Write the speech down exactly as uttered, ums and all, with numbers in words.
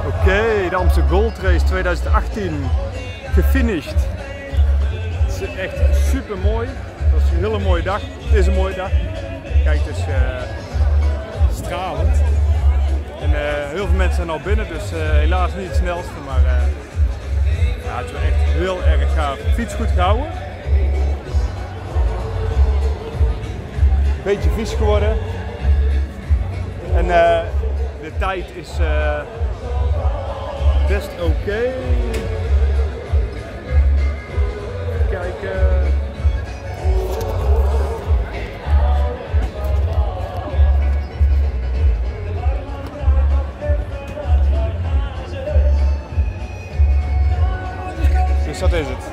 Oké, okay, de Amsterdam Gold Race twintig achttien gefinished. Het is echt super mooi. Het was een hele mooie dag. Het is een mooie dag. Kijk, het is uh, stralend. En uh, heel veel mensen zijn al binnen, dus uh, helaas niet het snelste, maar uh, ja, het is wel echt heel erg gaaf. Fiets goed gehouden. Beetje vies geworden. En uh, de tijd is uh, best oké. Okay. Kijken. Dus dat is het.